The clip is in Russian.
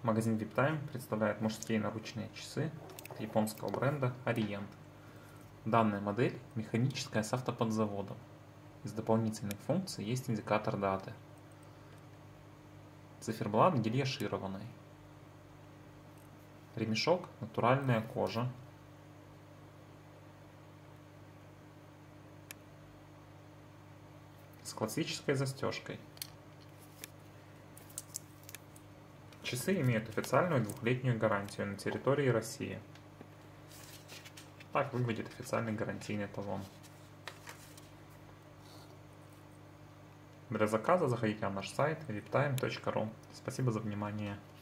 Магазин VIPtime представляет мужские наручные часы от японского бренда Orient. Данная модель механическая с автоподзаводом. Из дополнительных функций есть индикатор даты. Циферблат гельяшированный. Ремешок натуральная кожа. С классической застежкой. Часы имеют официальную 2-летнюю гарантию на территории России. Так выглядит официальный гарантийный талон. Для заказа заходите на наш сайт viptime.ru. Спасибо за внимание.